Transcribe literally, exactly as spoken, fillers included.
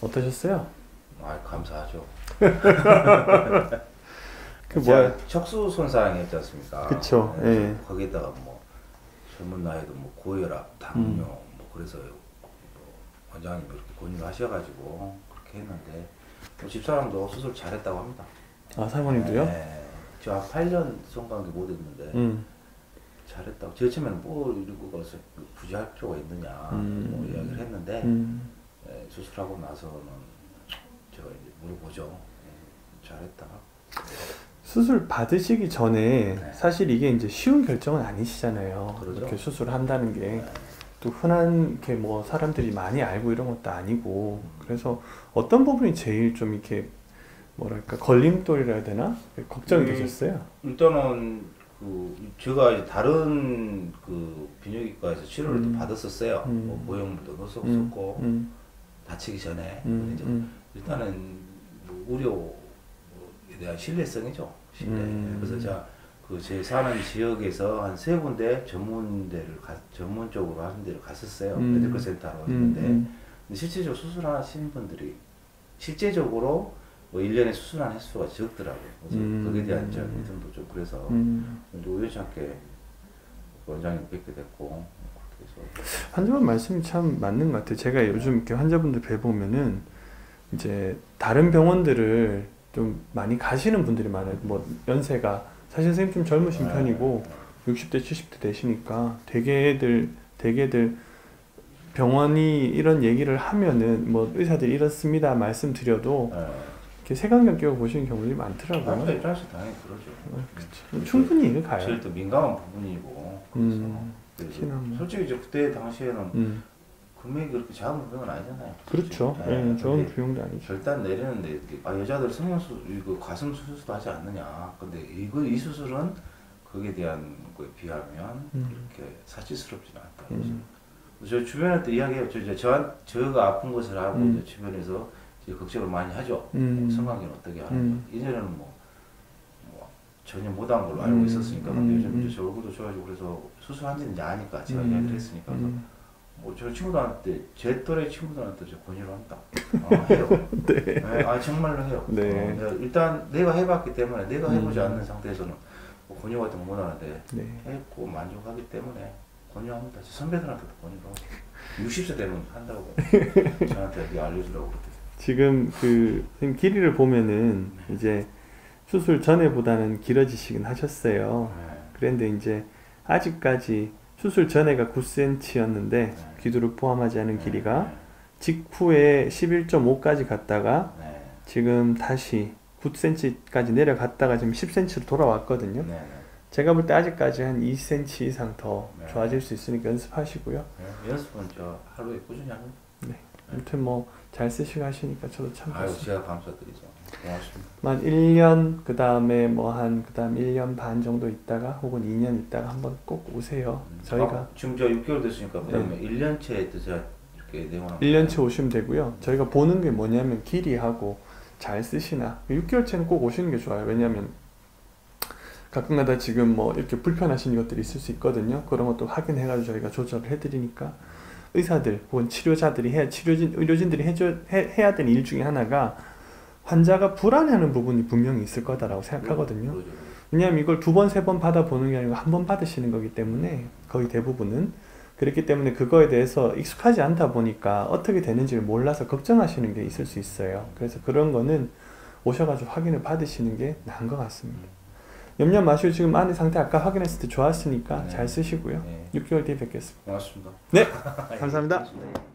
어떠셨어요? 아, 감사하죠. 그 뭐야? 척수 손상이었지 않습니까? 그쵸. 네, 예. 거기다가 뭐 젊은 나이도 뭐 고혈압, 당뇨, 음. 뭐 그래서 뭐 원장님 이렇게 권유를 하셔가지고 그렇게 했는데 뭐 집사람도 수술 잘했다고 합니다. 아, 사모님도요? 네, 저 한 팔 년 성관계 못 했는데 음. 잘했다고. 제 처음에는 뭐 이러고 가서 굳이 할 필요가 있느냐 음. 뭐 이야기를 했는데 음. 네, 수술하고 나서는 제가 이제 물어보죠. 네, 잘했다. 수술 받으시기 전에 네. 사실 이게 이제 쉬운 결정은 아니시잖아요. 그러죠. 이렇게 수술한다는 게. 네. 또 흔한 게 뭐 사람들이 많이 알고 이런 것도 아니고, 그래서 어떤 부분이 제일 좀 이렇게 뭐랄까 걸림돌이라 해야 되나? 걱정이 음, 되셨어요? 일단은 그 제가 이제 다른 그 비뇨기과에서 치료를 음. 또 받았었어요. 음. 뭐 보형물도 넣었었고 음. 음. 다치기 전에. 음. 근데 이제 음. 일단은 뭐 우려에 대한 신뢰성이죠. 신뢰. 음. 그래서 제가 그 제 사는 지역에서 한 세 군데 전문대를 가, 전문적으로 하는 데를 갔었어요. 음. 메디컬 센터로 음. 했는데 음. 근데 실제적으로 수술하시는 분들이 실제적으로 뭐 일 년에 수술하는 횟수가 적더라고요. 그래서 음. 거기에 대한 좀 믿음도 좀 그래서 음. 우연치 않게 원장님 뵙게 됐고 그렇게 해서 환자분 말씀이 참 맞는 것 같아요. 제가 요즘 이렇게 환자분들 뵈보면은 이제 다른 병원들을 좀 많이 가시는 분들이 많아요. 뭐 연세가 사실 선생님 좀 젊으신 네. 편이고 육십 대 칠십 대 되시니까 대개들 대개들 병원이 이런 얘기를 하면은 뭐 의사들이 이렇습니다 말씀드려도 네. 이렇게 색안경 끼고 보시는 경우들이 많더라고요. 환자 입장에서 당연히 그러죠. 어, 그쵸. 충분히 이해 가요. 제일 또 민감한 부분이고 그래서 음, 그래서 특히나 뭐. 솔직히 이제 그때 당시에는 음, 금액이 그렇게 작은 금액은 아니잖아요. 그렇죠. 네. 예, 좋은 근데 비용도 아니죠. 결단 내리는데 이렇게 아 여자들 성형수 이거 가슴 수술도 하지 않느냐. 근데 이거 이 수술은 거기에 대한 거에 비하면 음. 그렇게 사치스럽지는 않다. 음. 저 주변한테 이야기해요. 저 이제 저 저가 아픈 것을 알고 음. 이제 주변에서 이제 걱정을 많이 하죠. 음. 성관계는 어떻게 하는지. 음. 이전에는 뭐, 뭐 전혀 못한 걸로 알고 음. 있었으니까. 음. 근데 요즘 음. 이제 저 얼굴도 좋아지고 그래서 수술한지는 이제 아니까 제가 음. 이야기를 했으니까. 그래서 음. 뭐 저 친구들한테 제 또래 친구들한테 저 권유를 합니다. 아, 해요. 네. 네, 아 정말로 해요. 네. 어, 내가 일단 내가 해봤기 때문에 내가 해보지 음. 않는 상태에서는 뭐 권유 같은 거 못하는데 네. 했고 만족하기 때문에 권유합니다. 제 선배들한테도 권유를 하고 육십 세 되면 한다고 저한테 이렇게 알려주라고 그렇게. 지금 그 선생님 길이를 보면은 이제 수술 전에보다는 길어지시긴 하셨어요. 네. 그런데 이제 아직까지 수술 전에가 구 센티미터였는데 네. 귀두를 포함하지 않은 네. 길이가 직후에 십일 점 오까지 갔다가 네. 지금 다시 구 센티미터까지 내려갔다가 지금 십 센티미터로 돌아왔거든요. 네. 네. 제가 볼 때 아직까지 한 이 센티미터 이상 더 네. 좋아질 수 있으니까 연습하시고요. 네. 연습은 저 하루에 꾸준히 합니다. 네. 아무튼 뭐 잘 쓰시고 하시니까 저도 참 아유 좋습니다. 제가 감사드리죠. 고맙습니다. 한 일 년 그 다음에 뭐 한 그 다음 일 년 반 정도 있다가 혹은 이 년 있다가 한번 꼭 오세요. 저희가 아, 지금 저 육 개월 됐으니까 그다음에 일 년째 때 제가 이렇게 내원하면 일 년째 오시면 되고요. 저희가 보는 게 뭐냐면 길이하고 잘 쓰시나 육 개월째는 꼭 오시는 게 좋아요. 왜냐하면 가끔가다 지금 뭐 이렇게 불편하신 것들이 있을 수 있거든요. 그런 것도 확인해가지고 저희가 조절을 해드리니까 의사들 혹은 치료자들이 해야 치료진 의료진들이 해줘 해, 해야 되는 일 중에 하나가 환자가 불안해하는 부분이 분명히 있을 거다라고 생각하거든요. 그러죠. 왜냐하면 이걸 두 번, 세 번 받아보는 게 아니고 한 번 받으시는 거기 때문에 거의 대부분은 그렇기 때문에 그거에 대해서 익숙하지 않다 보니까 어떻게 되는지를 몰라서 걱정하시는 게 있을 수 있어요. 그래서 그런 거는 오셔가지고 확인을 받으시는 게 나은 것 같습니다. 염려 마시고 지금 안의 상태 아까 확인했을 때 좋았으니까 네. 잘 쓰시고요. 네. 육 개월 뒤에 뵙겠습니다. 고맙습니다. 네, 감사합니다. 고맙습니다.